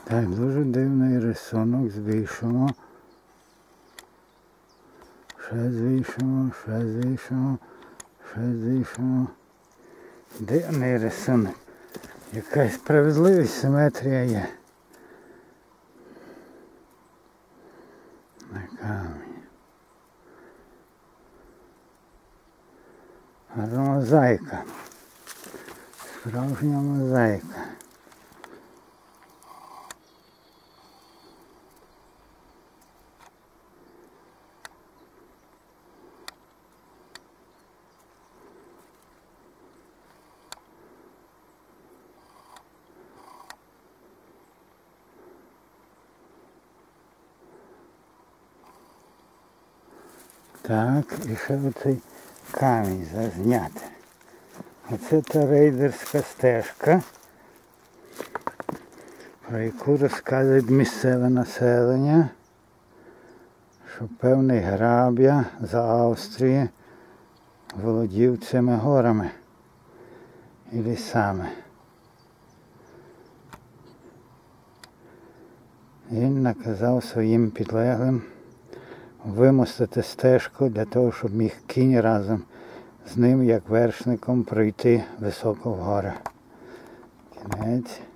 Так, дуже дивний рисунок, збільшимо. Ще збільшимо, ще збільшимо, ще збільшимо. Дивний рисунок. Якась справедливість, симетрія є. На камені. Гарна мозаїка. Справжня мозаїка. Так, і ще оцей камінь зазняти. Оце та рейдерська стежка, про яку розказує місцеве населення, що певний граб'я з Австрії володів цими горами і лісами. Він наказав своїм підлеглим вимостити стежку для того, щоб міг кінь разом з ним, як вершником, пройти високо в гори. Кінець.